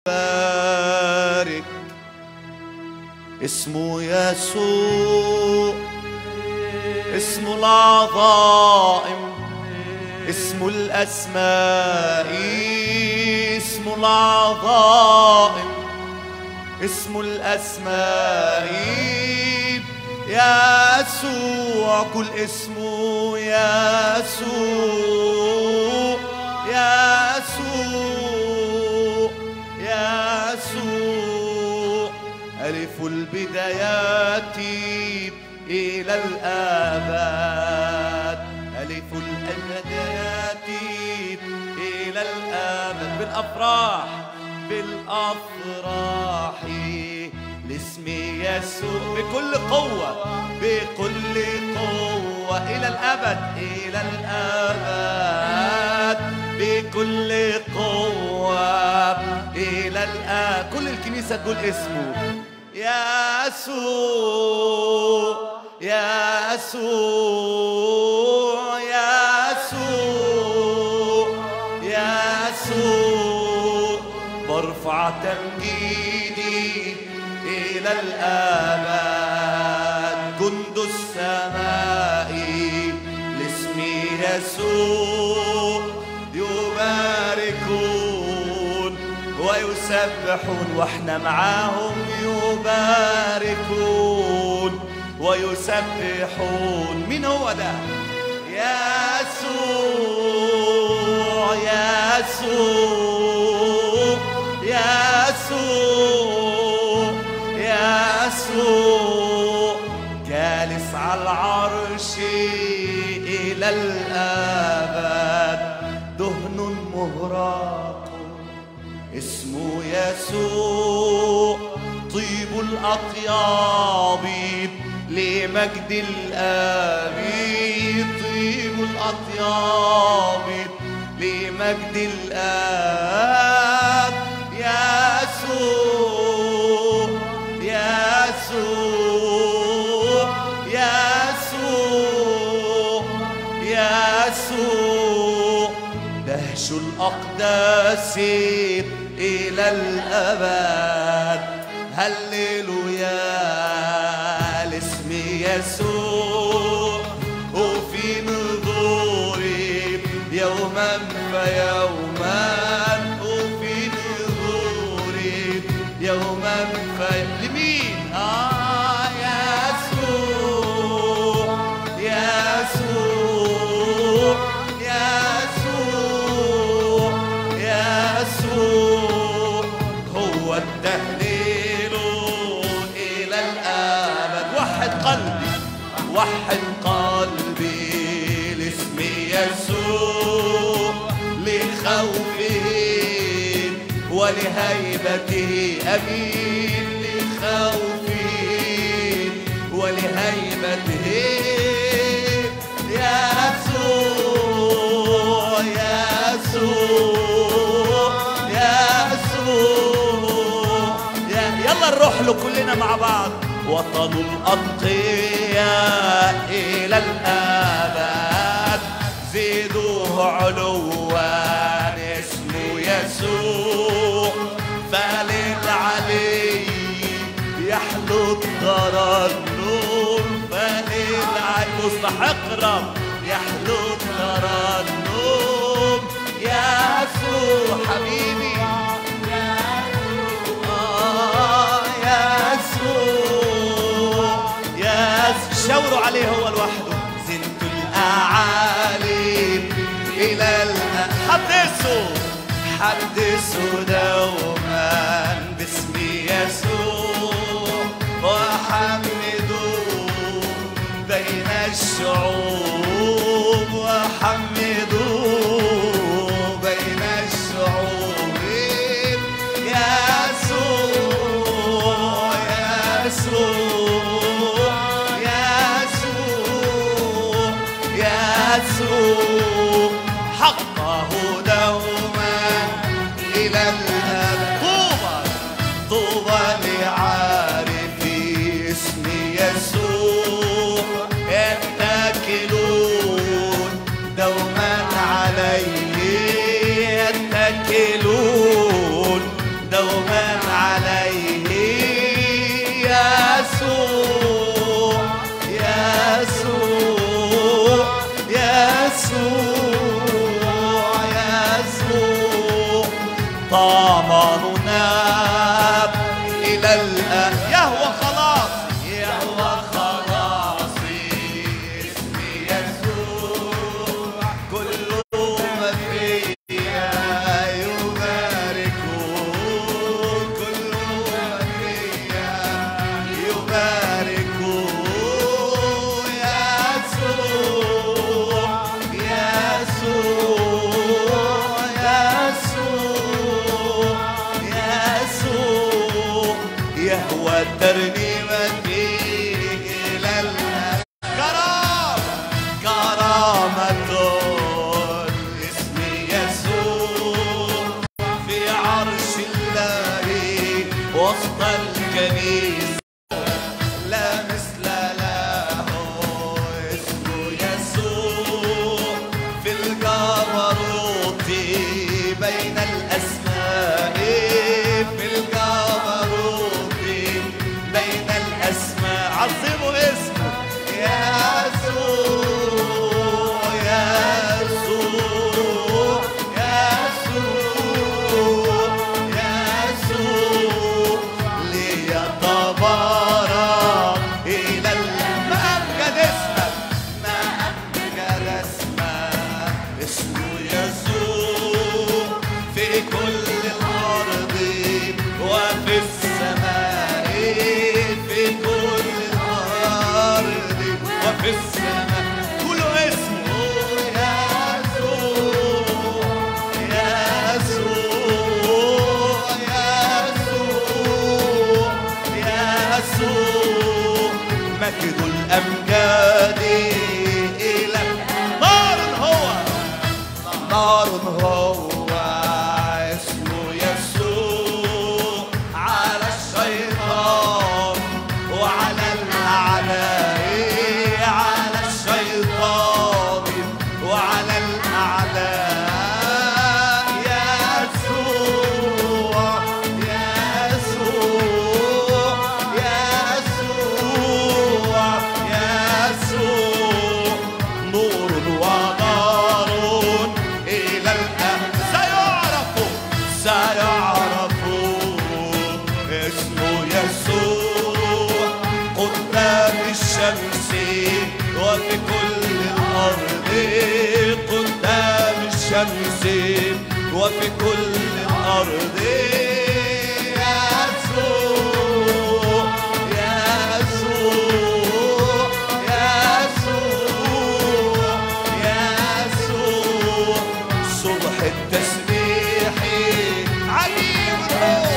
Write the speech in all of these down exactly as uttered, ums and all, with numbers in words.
بارك اسمه يسوع، اسمه العظائم، اسمه الأسماء، اسمه العظائم، اسمه الأسماء. يسوع كل اسمه يسوع، يسوع يسوع. ألف البدايات إلى الآباد، ألف البدايات إلى الآباد. بالأفراح بالأفراح لاسم يسوع، بكل قوة بكل قوة إلى الأبد، إلى الأبد بكل قوة إلى الأبد. كل الكنيسة تقول اسمه يسوع، يسوع يسوع يسوع. برفع تمجيدي إلى الآباد، جند السماء لاسم يسوع يباركون ويسبحون، واحنا معاهم يباركون ويسبحون. مين هو ده؟ يسوع يسوع يسوع يسوع. جالس على العرش إلى الآباد، دهن مهراق اسمه يسوع. طيب الأطياب لمجد الآب، طيب الأطياب لمجد الآب. يسوع يسوع يسوع يسوع. دهش الأقداس إلى الأبد، هللويا لاسم يسوع. وفي نظوري يوما فيوما، وفي نظوري يوما فيوما. لمين؟ آه يسوع يسوع يسوع يسوع. هو التهليل إلى الأبد. وحد قلبي وحد قلبي لاسم يسوع، لخوفه ولهيبته. أمين. لخوفه ولهيبته. يسوع يسوع يسوع. يلا نروح له كلنا مع بعض. وطن الأتقياء إلى الآباد، زيدوه علوا اسمه يسوع. فللعلي يحلو الترنم، فللعلي مستحق رب يحلو الترنم. يسوع حبيبي شاوروا عليه هو لوحده. زنت الأعالي إلى الأ... حدثوا حدثوا دوما باسم يسوع، وحمدوا بين الشعوب، وحمدوا بين الشعوب. يسوع يسوع يسوع. حقه دوما إلى الأبد. ضماننا إلى الآن. يهوى خلاص، يهوى خلاصي اسمي يسوع، كل ما فيا يباركه، كل ما فيا يباركه. يسوع يسوع يسوع يسوع، يهوى ترنيمتي إلى الآن. كرامة كرامة اسمي يسوع في عرش الله وسط الكنيسة، لا مثل له. اسمه يسوع في الجبروت بين الأسماء، في الجبروت بين الأسماء. عظموا اسمه يسوع يسوع يسوع يسوع، ليتبارك إلى المجد اسمك، ما أمجد اسمك. اسمه يسوع في كل الأرض وفي السماء، في كل الأرض وفي السماء. كله اسمه يسوع يسوع يسوع يسوع، مجد الأمجاد إلى نار هو، نار هو. اسمه يسوع على الشيطان وعلى الأعداء، على الشيطان وعلى الأعداء. يسوع يسوع يسوع يسوع، نور ونار إلى الآن. سيعرفوا سيعرفوا اسمه يسوع قدام الشمس وفي كل الأرض، قدام الشمس وفي كل الأرض. يسوع يسوع يسوع يسوع، صبح التسبيح عجيب هو،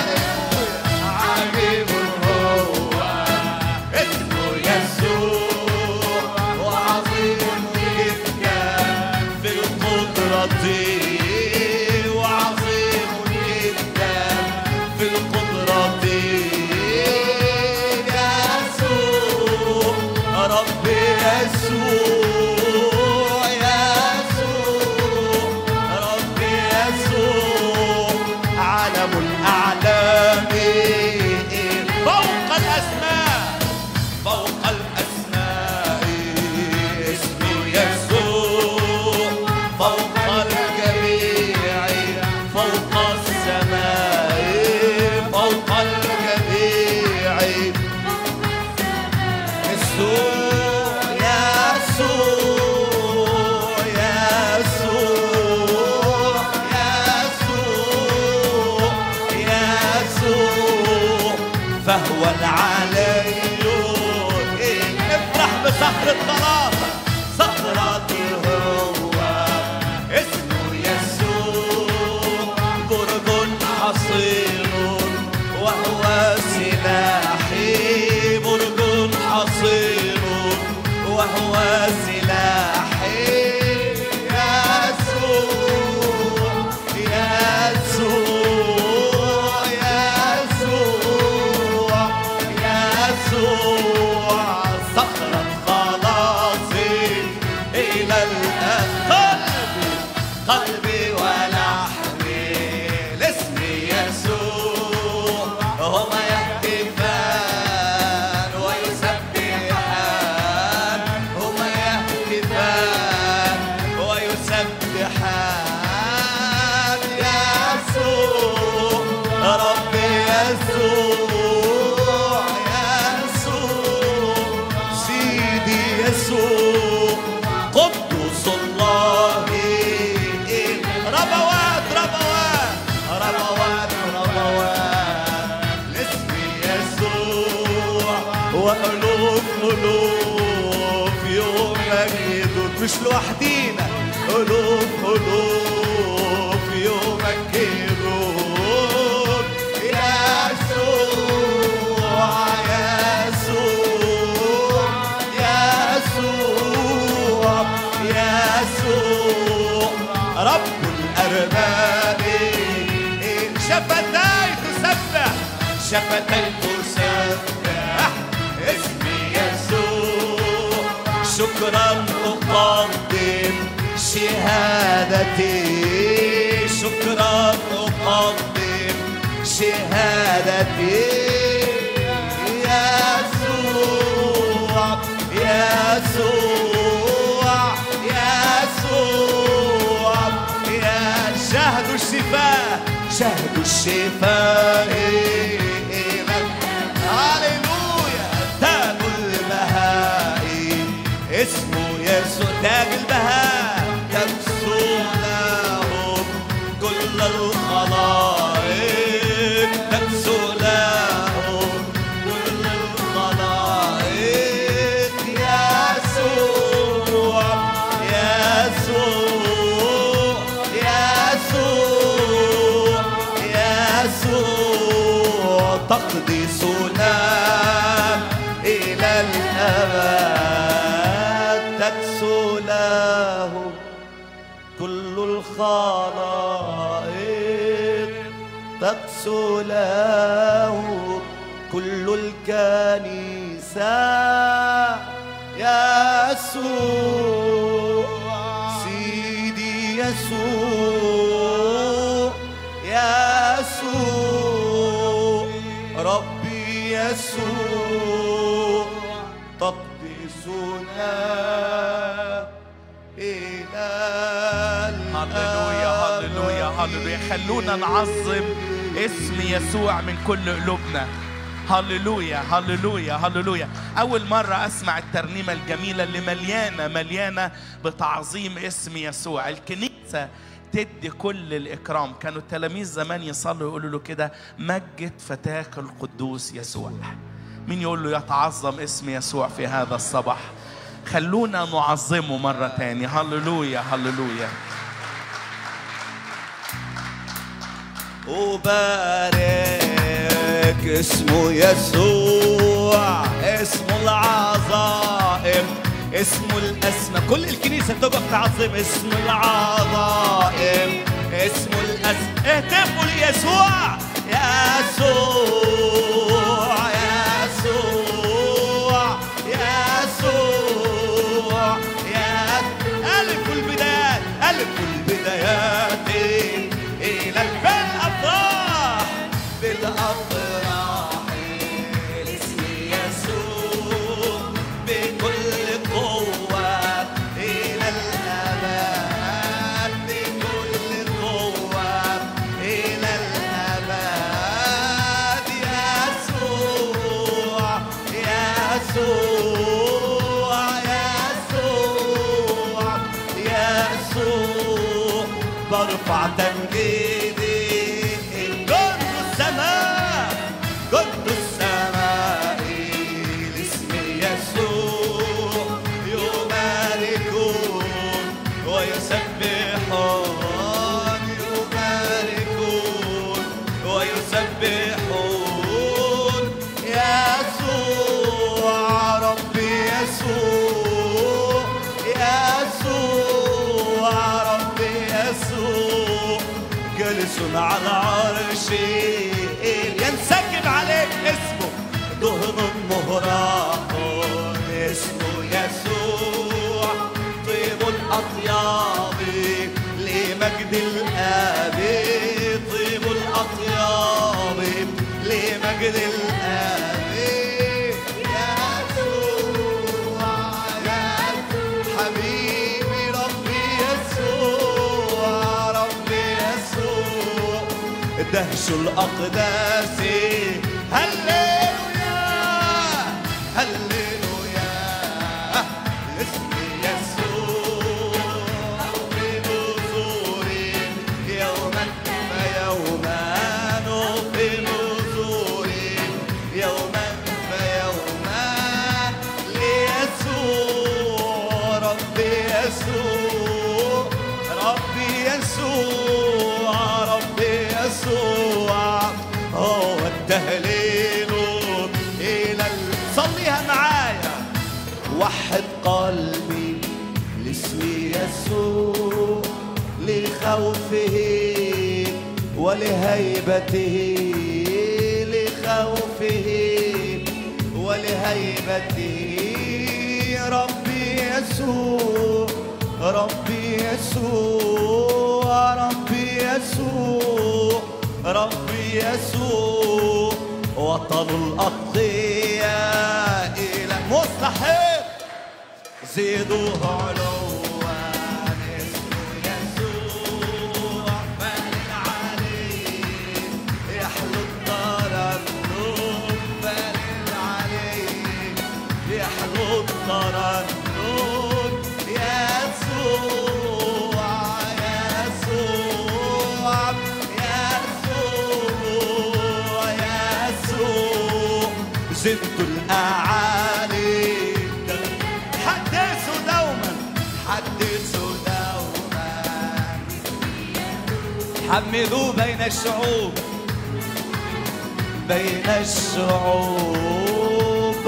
عجيب هو. اسمه يسوع وعظيم جدا في القدرة، وعظيم جدا في القدرة. يسوع ربي يسوع يسوع ربي يسوع، علم الأعلام فوق الأسماء، فوق الأسماء. اسمه يسوع فوق الجميع، فوق السماء، فوق الجميع. يسوع يسوع يسوع يسوع يسوع، فهو العلي. افرح بصخر الثلاثة، صخرة هو. اسمه يسوع برج حصين وهو سلاحي، برج حصين وهو سلاحي. يسوع يسوع يسوع يسوع، صخرة خلاصي إلى الآن. قلبي قلبي ولحمي لاسمي يسوع، هما يهتفان ويسبحان، هما يهتفان وقلوب قلوب يمجدون، مش لوحدينا، قلوب قلوب يمجدون يسوع يسوع يسوع يسوع رب الأرباب. شفتاي تسبح شفتاي تسبح اسمي يسوع، شكرا أقدم شهادتي، شكرا أقدم شهادتي يسوع يسوع يسوع يا شهد الشفاء شهد الشفاء. هاليلويا تاج البهاء اسمه يسوع، تاج البهاء تكسو لهم كل الخلائق، تكسو لهم كل الخلائق يسوع يسوع يسوع يسوع تقديسنا إلى الأبد، تكسو له كل الخلائق، تكسو له كل الكنيسة يسوع سيدي يسوع يسوع ربي يسوع تقديسنا إلى الأبد. هللويا هللويا هللويا. خلونا نعظم اسم يسوع من كل قلوبنا. هللويا هللويا هللويا. أول مرة أسمع الترنيمة الجميلة اللي مليانة مليانة بتعظيم اسم يسوع. الكنيسة تدي كل الإكرام. كانوا التلاميذ زمان يصلوا يقولوا له كده مجد فتاك القدوس يسوع. مين يقول له يتعظم اسم يسوع في هذا الصباح؟ خلونا نعظمه مرة تانية. هللويا هللويا. وبارك اسمه يسوع، اسمه العظائم، اسمه الأسمى. كل الكنيسة تقف تعظم اسم العظائم، اسمه الأسمى. اهتفوا ليسوع يسوع يسوع يسوع يا ألف البدايات، ألف البدايات إلى بالأفراح بالأفراح اسم يسوع بكل قوة إلى الأبد، بكل قوة إلى الأبد يسوع يسوع يسوع يسوع برفع تمجيدي جند السماء، جند السماء لاسم يسوع يباركون ويسبحون، يباركون ويسبحون يسوع ربي يسوع يسوع ربي يسوع جالس على العرش ينسكب عليك اسمه دهن مهراق، اسمه يسوع طيب الأطياب لمجد الآب، طيب الأطياب لمجد الآب يسوع يا حبيبي ربي يسوع ربي يسوع دهش الأقداس. هللويا هللويا اسم يسوع بنزور يوما فيوما، بنزور يوما فيوما ولهيبته لخوفه ولهيبته ربي يسوع ربي يسوع ربي يسوع ربي يسوع وطن الأقضياء إلى مستحيل زيدوه علوا اسمه يسوع فارق عليه يحلو الترنم فارق عليه يحلو الترنم يسوع يسوع يسوع يسوع زدت الأعالي حدثوا دوما حدثوا دوما حمدوا بين الشعوب بين الشعوب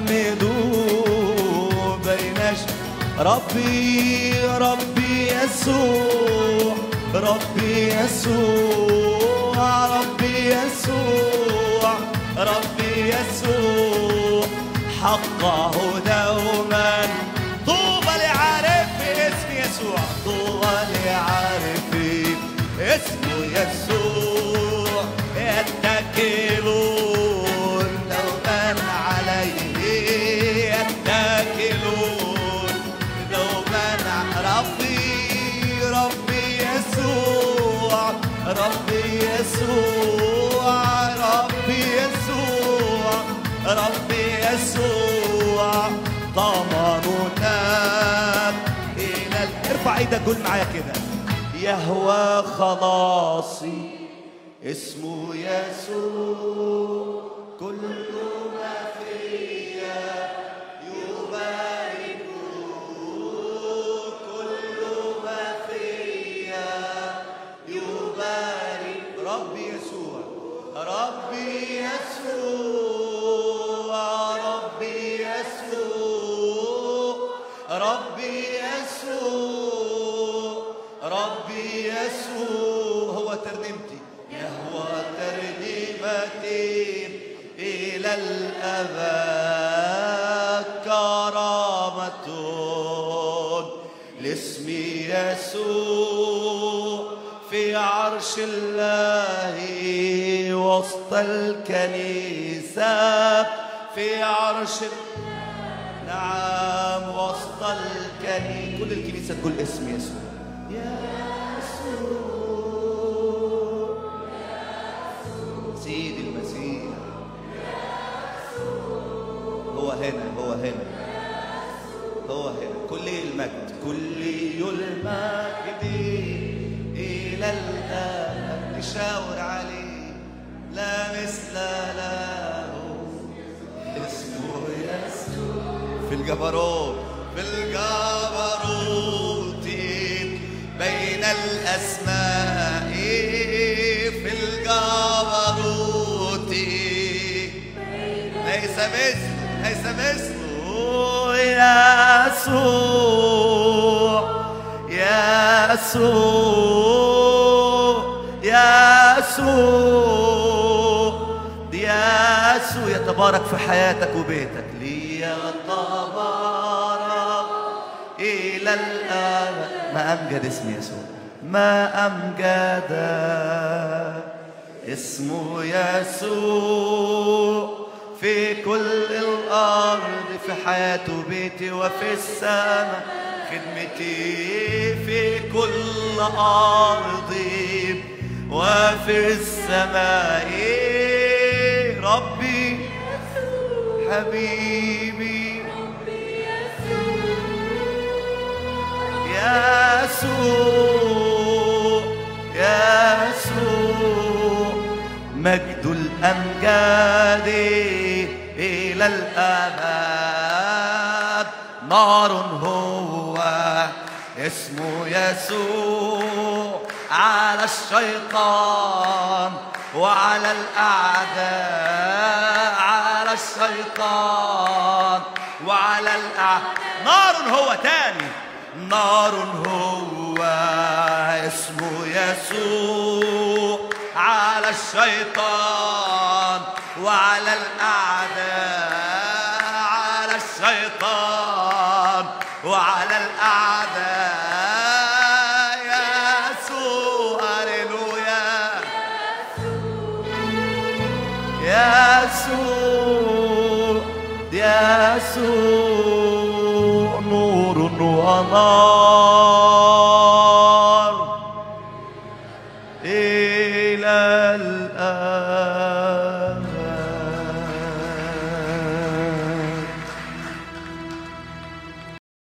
حمدوا بين الشعوب ربي ربي يسوع ربي يسوع ربي يسوع ربي يسوع حقه دوما طوبى لعارف اسم يسوع طوبى لعارف اسمه يسوع يتكلون دوما عليه يتكلون دوما ربي ربي يسوع ربي يسوع ربي يسوع ربي يسوع ضماننا إلى ال... ارفع ايدك قول معايا كده يهوى خلاصي اسمه يسوع كل ما فيا يباركه كل ما فيا يبارك ربي يسوع ربي يسوع ربي يسوع ربي يسوع ربي يسوع هو ترنيمتي يهوى ترنيمتي إلى الأبد كرامة لاسم يسوع في عرش الله وسط الكنيسة في عرش نعم وسط الكنيسة كل الكنيسة تقول اسم يسوع سيد المسيح هو هنا هو هنا هو هنا كل المجد كل المجد إلى الآن نشاور عليه لا مثل له اسمه يسوع في الجبروت في الجبروت بين الأسماء في الجبروت ليس مثله ليس مثله يسوع يسوع يسوع يسوع يتبارك في حياتك وبيتك ليتبارك إلى الأبد ما أمجد اسم يسوع ما أمجد اسمه يسوع في كل الأرض في حياته بيتي وفي السماء خدمتي في كل أرضي وفي السماء ربي حبيبي يسوع يسوع مجد الأمجاد إلى الأبد نار هو اسمه يسوع على الشيطان وعلى الأعداء على الشيطان وعلى الأعداء نار هو تاني نار هو اسمه يسوع على الشيطان وعلى الأعداء، على الشيطان وعلى الأعداء. يسوع هللويا، يسوع يسوع نور ونار إلى الآن.